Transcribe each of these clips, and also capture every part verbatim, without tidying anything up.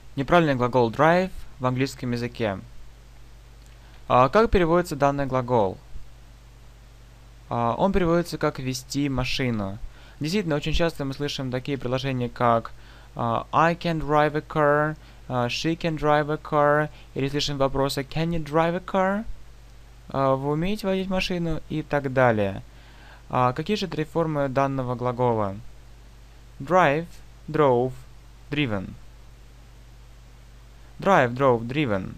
Неправильный глагол drive в английском языке. А, как переводится данный глагол? А, он переводится как «вести машину». Действительно, очень часто мы слышим такие предложения, как а, I can drive a car, а, she can drive a car, или слышим вопросы Can you drive a car? А, вы умеете водить машину? И так далее. А, какие же три формы данного глагола? Drive, drove, driven. Drive, drove, driven.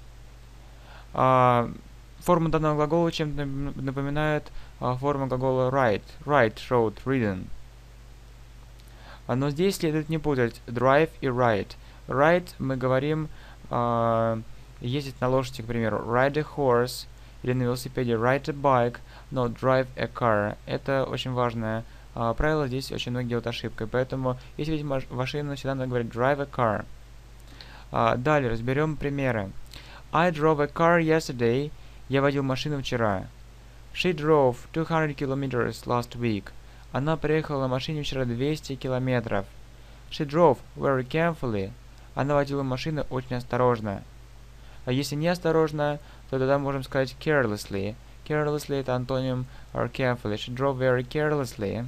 А, форма данного глагола чем-то напоминает а, форму глагола ride. Ride, rode, ridden. А, но здесь следует не путать drive и ride. Ride мы говорим а, ездить на лошади, к примеру, ride a horse, или на велосипеде ride a bike, но drive a car. Это очень важное а, правило, здесь очень многие делают ошибкой. Поэтому, если видеть машину, всегда надо говорить drive a car. А, далее разберем примеры. I drove a car yesterday. Я водил машину вчера. She drove two hundred kilometers last week. Она проехала на машине вчера двести километров. She drove very carefully. Она водила машину очень осторожно. А если не осторожно, то тогда можем сказать carelessly. Carelessly это антоним or carefully. She drove very carelessly.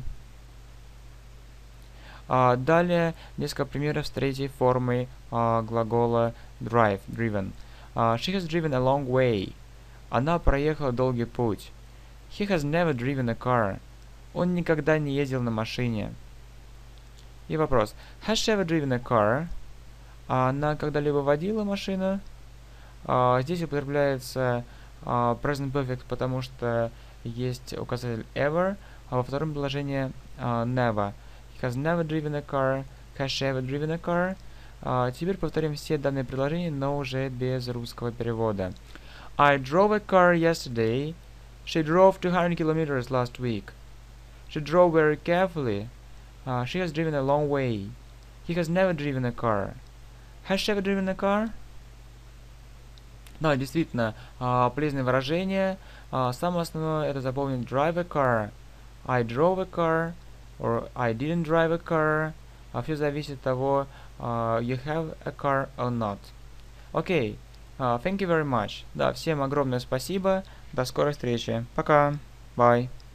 А, далее несколько примеров с третьей формой а, глагола drive, driven. А, she has driven a long way. Она проехала долгий путь. He has never driven a car. Он никогда не ездил на машине. И вопрос. Has she ever driven a car? А она когда-либо водила машину? А, здесь употребляется а, present perfect, потому что есть указатель ever, а во втором предложении а, never. He has never driven a car. Has she ever driven a car? А, теперь повторим все данные предложения, но уже без русского перевода. I drove a car yesterday. She drove two hundred kilometers last week. She drove very carefully. Uh, she has driven a long way. He has never driven a car. Has she ever driven a car? Да, действительно, uh, полезные выражения. Uh, самое основное это запомнить drive a car. I drove a car. Or I didn't drive a car. Uh, все зависит от того, uh, you have a car or not. Окей. Okay. Uh, thank you very much. Да, всем огромное спасибо. До скорой встречи. Пока. Bye.